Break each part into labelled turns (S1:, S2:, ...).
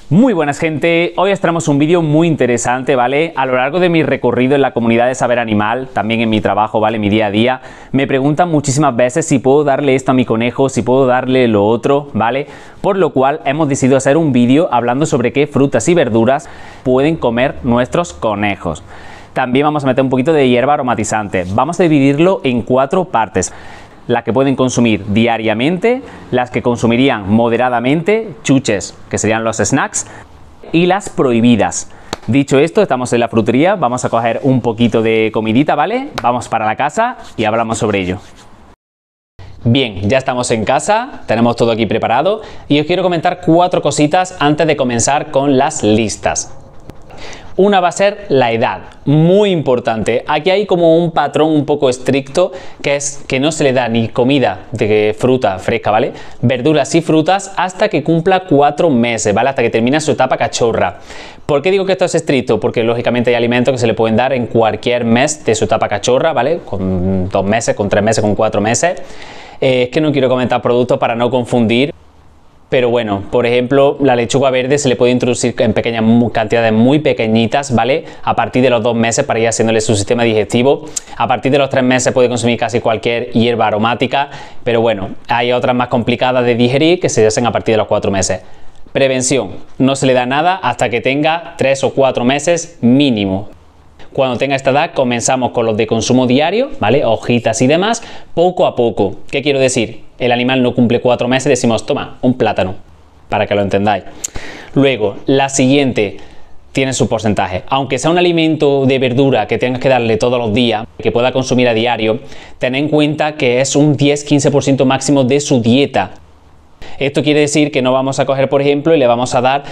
S1: Muy buenas gente, hoy os traemos un vídeo muy interesante, ¿vale? A lo largo de mi recorrido en la comunidad de Saber Animal, también en mi trabajo, ¿vale? Mi día a día, me preguntan muchísimas veces si puedo darle esto a mi conejo, si puedo darle lo otro, ¿vale? Por lo cual hemos decidido hacer un vídeo hablando sobre qué frutas y verduras pueden comer nuestros conejos. También vamos a meter un poquito de hierba aromatizante. Vamos a dividirlo en 4 partes. Las que pueden consumir diariamente, las que consumirían moderadamente, chuches, que serían los snacks, y las prohibidas. Dicho esto, estamos en la frutería, vamos a coger un poquito de comidita, ¿vale? Vamos para la casa y hablamos sobre ello. Bien, ya estamos en casa, tenemos todo aquí preparado y os quiero comentar 4 cositas antes de comenzar con las listas. Una va a ser la edad, muy importante. Aquí hay como un patrón un poco estricto, que es que no se le da ni comida de fruta fresca, ¿vale? Verduras y frutas hasta que cumpla 4 meses, ¿vale? Hasta que termina su etapa cachorra. ¿Por qué digo que esto es estricto? Porque lógicamente hay alimentos que se le pueden dar en cualquier mes de su etapa cachorra, ¿vale? Con 2 meses, con 3 meses, con 4 meses. Es que no quiero comentar productos para no confundir. Pero bueno, por ejemplo, la lechuga verde se le puede introducir en pequeñas cantidades muy pequeñitas, ¿vale? A partir de los 2 meses para ir haciéndole su sistema digestivo. A partir de los 3 meses puede consumir casi cualquier hierba aromática, pero bueno, hay otras más complicadas de digerir que se hacen a partir de los 4 meses. Prevención, no se le da nada hasta que tenga 3 o 4 meses mínimo. Cuando tenga esta edad comenzamos con los de consumo diario, ¿vale? Hojitas y demás, poco a poco. ¿Qué quiero decir? El animal no cumple 4 meses, decimos, toma, un plátano, para que lo entendáis. Luego, la siguiente tiene su porcentaje. Aunque sea un alimento de verdura que tengas que darle todos los días, que pueda consumir a diario, ten en cuenta que es un 10-15% máximo de su dieta. Esto quiere decir que no vamos a coger, por ejemplo, y le vamos a dar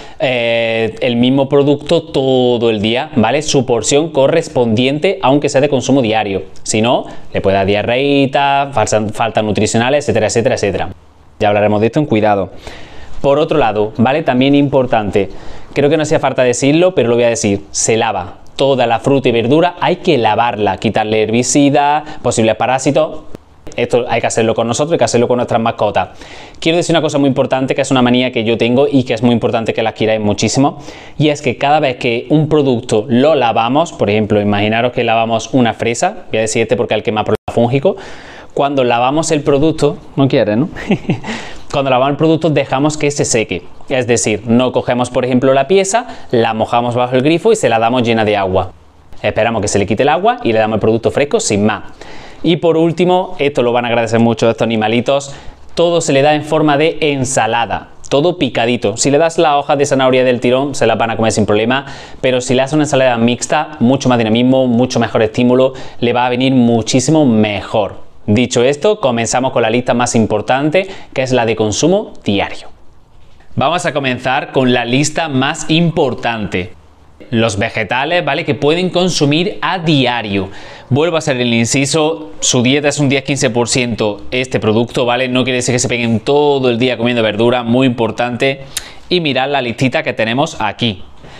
S1: el mismo producto todo el día, ¿vale? Su porción correspondiente, aunque sea de consumo diario. Si no, le puede dar diarreíta, faltas nutricionales, etcétera, etcétera, etcétera. Ya hablaremos de esto en cuidado. Por otro lado, ¿vale? También importante, creo que no hacía falta decirlo, pero lo voy a decir, se lava. Toda la fruta y verdura hay que lavarla, quitarle herbicidas, posibles parásitos. Esto hay que hacerlo con nosotros, hay que hacerlo con nuestras mascotas. Quiero decir una cosa muy importante, que es una manía que yo tengo y que es muy importante que la adquiráis muchísimo, y es que cada vez que un producto lo lavamos, por ejemplo, imaginaros que lavamos una fresa, voy a decir este porque es el que más problema fúngico, cuando lavamos el producto, no quiere, ¿no? Cuando lavamos el producto dejamos que se seque, es decir, no cogemos por ejemplo la pieza, la mojamos bajo el grifo y se la damos llena de agua. Esperamos que se le quite el agua y le damos el producto fresco sin más. Y por último, esto lo van a agradecer mucho estos animalitos, todo se le da en forma de ensalada, todo picadito. Si le das las hojas de zanahoria del tirón, se las van a comer sin problema, pero si le das una ensalada mixta, mucho más dinamismo, mucho mejor estímulo, le va a venir muchísimo mejor. Dicho esto, comenzamos con la lista más importante, que es la de consumo diario. Vamos a comenzar con la lista más importante. Los vegetales, ¿vale? Que pueden consumir a diario. Vuelvo a hacer el inciso, su dieta es un 10-15% este producto, ¿vale? No quiere decir que se peguen todo el día comiendo verdura, muy importante. Y mirad la listita que tenemos aquí.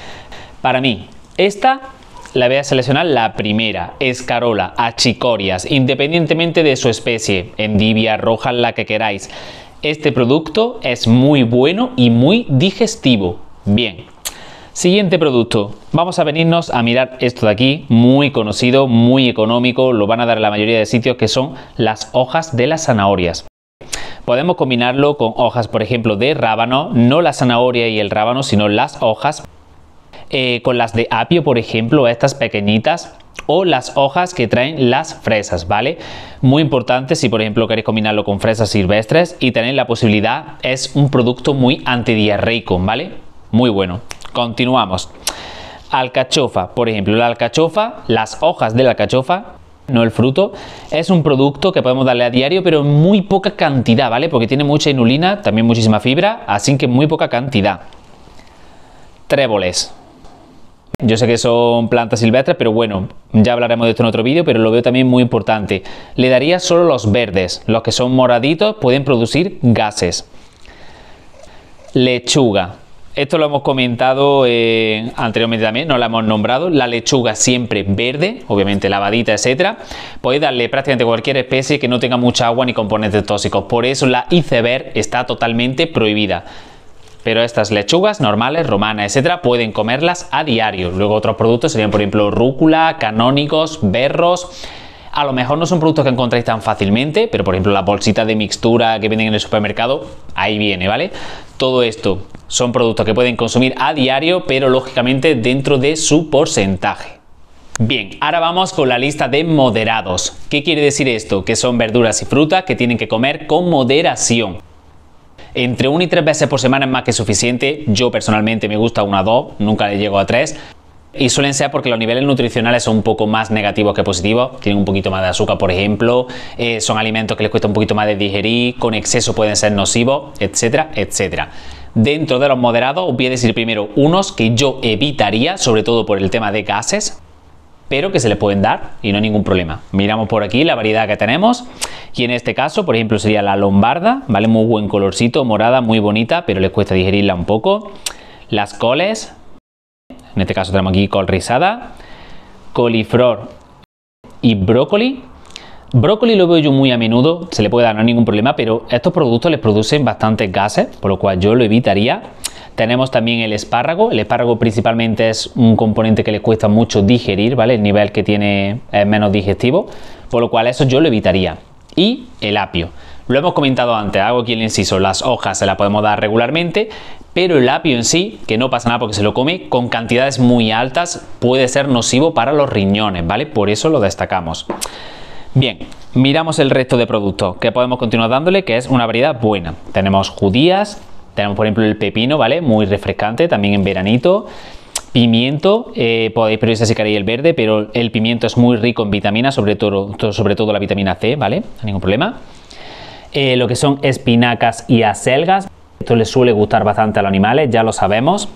S1: Para mí, esta la voy a seleccionar la primera, escarola, achicorias, independientemente de su especie, endivia, roja, la que queráis. Este producto es muy bueno y muy digestivo. Bien. Siguiente producto, vamos a venirnos a mirar esto de aquí, muy conocido, muy económico, lo van a dar en la mayoría de sitios, que son las hojas de las zanahorias. Podemos combinarlo con hojas, por ejemplo, de rábano, no la zanahoria y el rábano, sino las hojas, con las de apio, por ejemplo, estas pequeñitas, o las hojas que traen las fresas, ¿vale? Muy importante si, por ejemplo, queréis combinarlo con fresas silvestres y tenéis la posibilidad, es un producto muy antidiarreico, ¿vale? Muy bueno. Continuamos. Alcachofa, por ejemplo, la alcachofa, las hojas de la alcachofa, no el fruto, es un producto que podemos darle a diario, pero en muy poca cantidad, ¿vale? Porque tiene mucha inulina, también muchísima fibra, así que muy poca cantidad. Tréboles. Yo sé que son plantas silvestres, pero bueno, ya hablaremos de esto en otro vídeo, pero lo veo también muy importante. Le daría solo los verdes, los que son moraditos pueden producir gases. Lechuga. Esto lo hemos comentado anteriormente también, no la hemos nombrado. La lechuga siempre verde, obviamente lavadita, etcétera. Podéis darle prácticamente cualquier especie que no tenga mucha agua ni componentes tóxicos. Por eso la iceberg está totalmente prohibida. pero estas lechugas normales, romanas, etcétera, pueden comerlas a diario. Luego otros productos serían, por ejemplo, rúcula, canónigos, berros. A lo mejor no son productos que encontráis tan fácilmente, pero por ejemplo las bolsitas de mixtura que venden en el supermercado, ahí viene, ¿vale? Todo esto son productos que pueden consumir a diario, pero lógicamente dentro de su porcentaje. Bien, ahora vamos con la lista de moderados. ¿Qué quiere decir esto? Que son verduras y frutas que tienen que comer con moderación. Entre 1 y 3 veces por semana es más que suficiente. Yo personalmente me gusta 1 a 2, nunca le llego a 3. Y suelen ser porque los niveles nutricionales son un poco más negativos que positivos. Tienen un poquito más de azúcar, por ejemplo. Son alimentos que les cuesta un poquito más de digerir. Con exceso pueden ser nocivos, etcétera, etcétera. Dentro de los moderados os voy a decir primero unos que yo evitaría, sobre todo por el tema de gases, pero que se les pueden dar y no hay ningún problema. Miramos por aquí la variedad que tenemos y en este caso, por ejemplo, sería la lombarda, ¿vale? Muy buen colorcito, morada, muy bonita, pero les cuesta digerirla un poco. Las coles, en este caso tenemos aquí col rizada, coliflor y brócoli. Brócoli lo veo yo muy a menudo, se le puede dar, no hay ningún problema, pero estos productos les producen bastantes gases, por lo cual yo lo evitaría. Tenemos también el espárrago principalmente es un componente que les cuesta mucho digerir, ¿vale? El nivel que tiene es menos digestivo, por lo cual eso yo lo evitaría. Y el apio. Lo hemos comentado antes, hago aquí el inciso, las hojas se las podemos dar regularmente, pero el apio en sí, que no pasa nada porque se lo come, con cantidades muy altas puede ser nocivo para los riñones, ¿vale? Por eso lo destacamos. Bien, miramos el resto de productos que podemos continuar dándole, que es una variedad buena. Tenemos judías, tenemos por ejemplo el pepino, ¿vale? Muy refrescante, también en veranito. Pimiento, podéis priorizar si queréis el verde, pero el pimiento es muy rico en vitaminas, sobre todo la vitamina C, ¿vale? No hay ningún problema. Lo que son espinacas y acelgas, esto les suele gustar bastante a los animales, ya lo sabemos.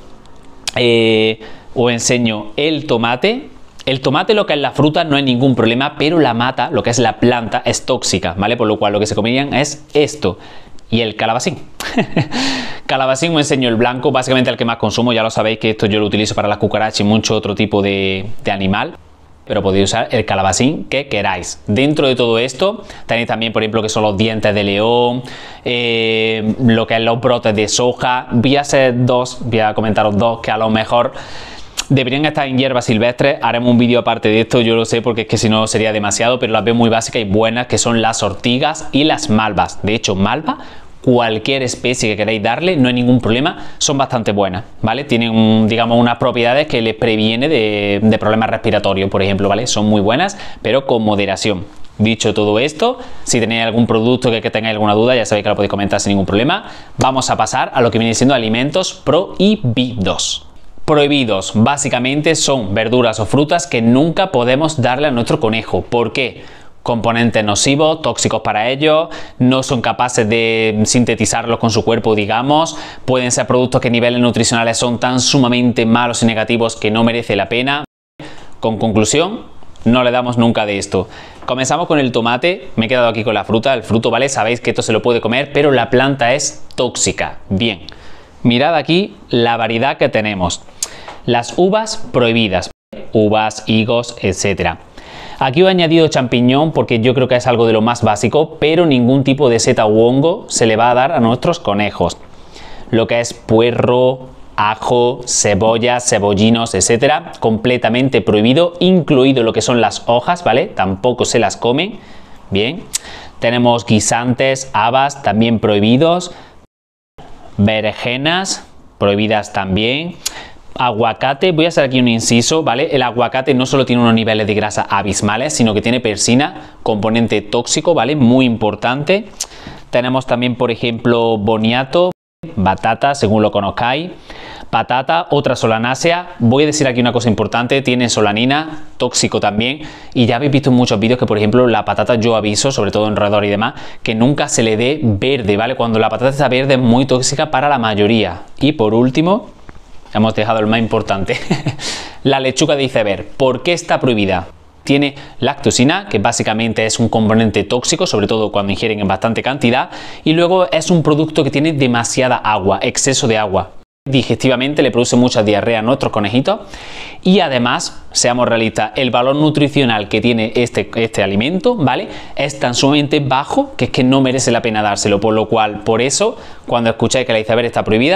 S1: Os enseño el tomate. El tomate, lo que es la fruta, no hay ningún problema, pero la mata, lo que es la planta, es tóxica, ¿vale? Por lo cual lo que se comerían es esto. Y el calabacín. Calabacín, os enseño el blanco, básicamente el que más consumo, ya lo sabéis que esto yo lo utilizo para las cucarachas y mucho otro tipo de animal. Pero podéis usar el calabacín que queráis. Dentro de todo esto tenéis también, por ejemplo, que son los dientes de león, lo que es los brotes de soja. Voy a comentaros dos que a lo mejor deberían estar en hierbas silvestres. Haremos un vídeo aparte de esto, yo lo sé, porque es que si no sería demasiado, pero las veo muy básicas y buenas, que son las ortigas y las malvas. De hecho, malva, cualquier especie que queráis darle, no hay ningún problema, son bastante buenas, ¿vale? Tienen, digamos, unas propiedades que les previene de problemas respiratorios, por ejemplo, ¿vale? Son muy buenas, pero con moderación. Dicho todo esto, si tenéis algún producto que tengáis alguna duda, ya sabéis que lo podéis comentar sin ningún problema. Vamos a pasar a lo que viene siendo alimentos prohibidos. Prohibidos básicamente son verduras o frutas que nunca podemos darle a nuestro conejo. ¿Por qué? Componentes nocivos, tóxicos para ellos, no son capaces de sintetizarlos con su cuerpo, digamos. Pueden ser productos que a niveles nutricionales son tan sumamente malos y negativos que no merece la pena. Con conclusión, no le damos nunca de esto. Comenzamos con el tomate, me he quedado aquí con la fruta, el fruto, ¿vale? Sabéis que esto se lo puede comer, pero la planta es tóxica. Bien, mirad aquí la variedad que tenemos. Las uvas prohibidas, uvas, higos, etcétera. Aquí os he añadido champiñón porque yo creo que es algo de lo más básico, pero ningún tipo de seta u hongo se le va a dar a nuestros conejos. Lo que es puerro, ajo, cebollas, cebollinos, etcétera, completamente prohibido, incluido lo que son las hojas, ¿vale? Tampoco se las comen. Bien. Tenemos guisantes, habas, también prohibidos. Berenjenas, prohibidas también. Aguacate, voy a hacer aquí un inciso, ¿vale? El aguacate no solo tiene unos niveles de grasa abismales, sino que tiene persina, componente tóxico, ¿vale? Muy importante. Tenemos también, por ejemplo, boniato, batata, según lo conozcáis. Patata, otra solanácea. Voy a decir aquí una cosa importante, tiene solanina, tóxico también. Y ya habéis visto en muchos vídeos que, por ejemplo, la patata yo aviso, sobre todo en roedor y demás, que nunca se le dé verde, ¿vale? Cuando la patata está verde es muy tóxica para la mayoría. Y por último, hemos dejado el más importante, la lechuga de iceberg. ¿Por qué está prohibida? Tiene lactosina, que básicamente es un componente tóxico, sobre todo cuando ingieren en bastante cantidad, y luego es un producto que tiene demasiada agua, exceso de agua. Digestivamente le produce mucha diarrea a nuestros conejitos y además, seamos realistas, el valor nutricional que tiene este alimento, ¿vale? Es tan sumamente bajo que es que no merece la pena dárselo, por lo cual, por eso, cuando escucháis que la iceberg está prohibida,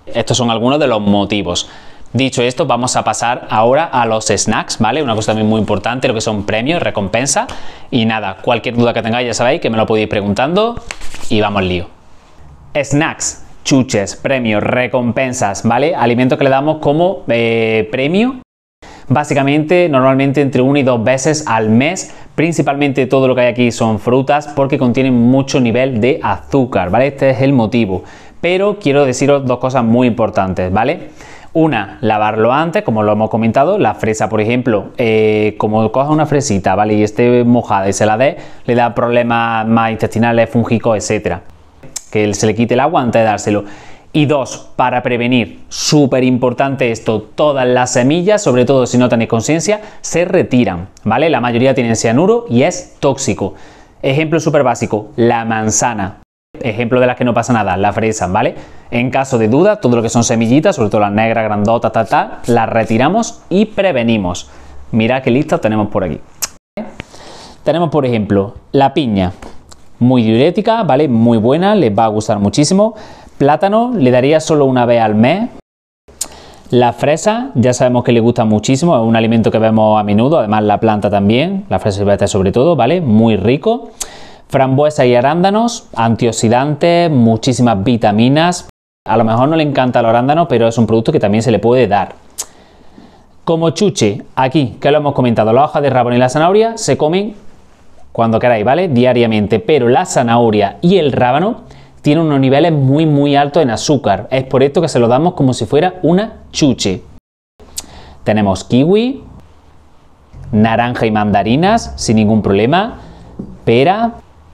S1: Estos son algunos de los motivos. Dicho esto, vamos a pasar ahora a los snacks, ¿vale? Una cosa también muy importante, lo que son premios, recompensas. Y nada, cualquier duda que tengáis ya sabéis que me lo podéis ir preguntando y vamos al lío. Snacks, chuches, premios, recompensas, ¿vale? Alimentos que le damos como premio. Básicamente, normalmente entre 1 y 2 veces al mes. Principalmente todo lo que hay aquí son frutas porque contienen mucho nivel de azúcar, ¿vale? Este es el motivo. Pero quiero deciros 2 cosas muy importantes, ¿vale? Una, lavarlo antes, como lo hemos comentado. La fresa, por ejemplo, como coja una fresita, ¿vale? Y esté mojada y se la dé, le da problemas más intestinales, fúngicos, etcétera. Que se le quite el agua antes de dárselo. Y 2, para prevenir, súper importante esto, todas las semillas, sobre todo si no tenéis conciencia, se retiran, ¿vale? La mayoría tienen cianuro y es tóxico. Ejemplo súper básico, la manzana. Ejemplo de las que no pasa nada, la fresa, ¿vale? En caso de duda, todo lo que son semillitas, sobre todo las negras, grandotas, las retiramos y prevenimos. Mirad qué listas tenemos por aquí. Tenemos, por ejemplo, la piña, muy diurética, ¿vale? Muy buena, les va a gustar muchísimo. Plátano, le daría solo una vez al mes. La fresa, ya sabemos que le gusta muchísimo, es un alimento que vemos a menudo, además la planta también, la fresa silvestre sobre todo, ¿vale? Muy rico. Frambuesa y arándanos, antioxidantes, muchísimas vitaminas. A lo mejor no le encanta el arándano, pero es un producto que también se le puede dar. Como chuche, aquí, que lo hemos comentado, la hoja de rábano y la zanahoria se comen cuando queráis, ¿vale? Diariamente, pero la zanahoria y el rábano tienen unos niveles muy altos en azúcar. Es por esto que se lo damos como si fuera una chuche. Tenemos kiwi, naranja y mandarinas, sin ningún problema, pera,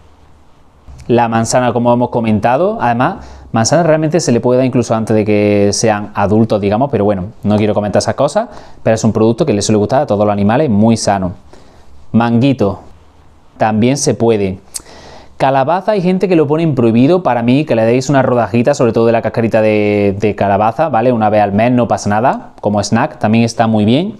S1: la manzana como hemos comentado. Además, manzana realmente se le puede dar incluso antes de que sean adultos, digamos, pero bueno, no quiero comentar esas cosas, pero es un producto que les suele gustar a todos los animales, muy sano. Manguito, también se puede. Calabaza, hay gente que lo pone en prohibido. Para mí, que le deis una rodajita, sobre todo de la cascarita de calabaza, ¿vale? Una vez al mes, no pasa nada. Como snack, también está muy bien.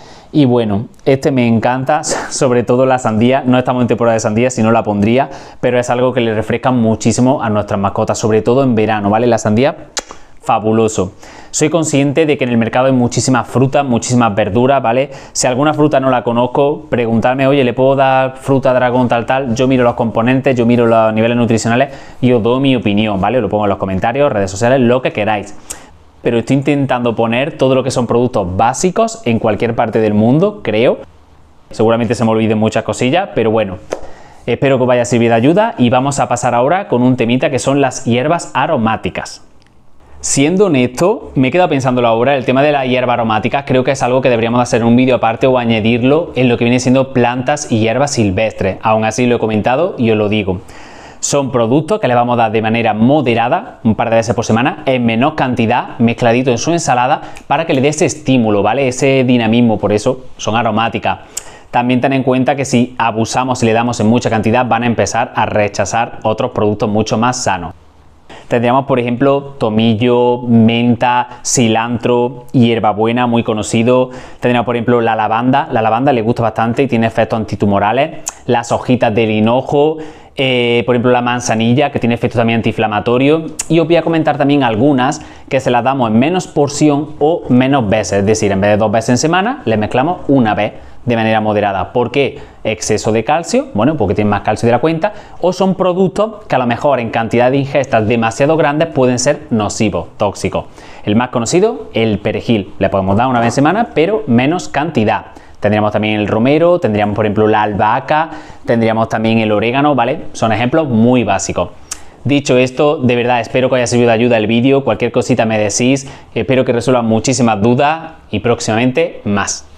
S1: Y bueno, este me encanta, sobre todo la sandía. No estamos en temporada de sandía, si no la pondría, pero es algo que le refresca muchísimo a nuestras mascotas, sobre todo en verano, ¿vale? La sandía, fabuloso. Soy consciente de que en el mercado hay muchísimas frutas, muchísimas verduras, ¿vale? Si alguna fruta no la conozco, preguntarme, oye, ¿le puedo dar fruta dragón tal? Yo miro los componentes, yo miro los niveles nutricionales y os doy mi opinión, ¿vale? Os lo pongo en los comentarios, redes sociales, lo que queráis. Pero estoy intentando poner todo lo que son productos básicos en cualquier parte del mundo, creo. Seguramente se me olviden muchas cosillas, pero bueno. Espero que os vaya a servir de ayuda y vamos a pasar ahora con un temita que son las hierbas aromáticas. Siendo honesto, me he quedado pensándolo ahora, el tema de las hierbas aromáticas creo que es algo que deberíamos hacer en un vídeo aparte o añadirlo en lo que viene siendo plantas y hierbas silvestres. Aún así lo he comentado y os lo digo. Son productos que le vamos a dar de manera moderada, un par de veces por semana, en menor cantidad, mezcladito en su ensalada, para que le dé ese estímulo, ¿vale? Ese dinamismo, por eso son aromáticas. También ten en cuenta que si abusamos y le damos en mucha cantidad, van a empezar a rechazar otros productos mucho más sanos. Tendríamos, por ejemplo, tomillo, menta, cilantro, hierbabuena, muy conocido. Tendríamos, por ejemplo, la lavanda. La lavanda le gusta bastante y tiene efectos antitumorales. Las hojitas del hinojo, por ejemplo, la manzanilla, que tiene efectos también antiinflamatorios. Y os voy a comentar también algunas que se las damos en menos porción o menos veces. Es decir, en vez de 2 veces en semana, le mezclamos una vez de manera moderada. ¿Por qué? Exceso de calcio, bueno, porque tienen más calcio de la cuenta, o son productos que a lo mejor en cantidad de ingestas demasiado grandes pueden ser nocivos, tóxicos. El más conocido, el perejil, le podemos dar una vez en semana, pero menos cantidad. Tendríamos también el romero, tendríamos por ejemplo la albahaca, tendríamos también el orégano, ¿vale? Son ejemplos muy básicos. Dicho esto, de verdad espero que haya servido de ayuda el vídeo, cualquier cosita me decís, espero que resuelvan muchísimas dudas y próximamente más.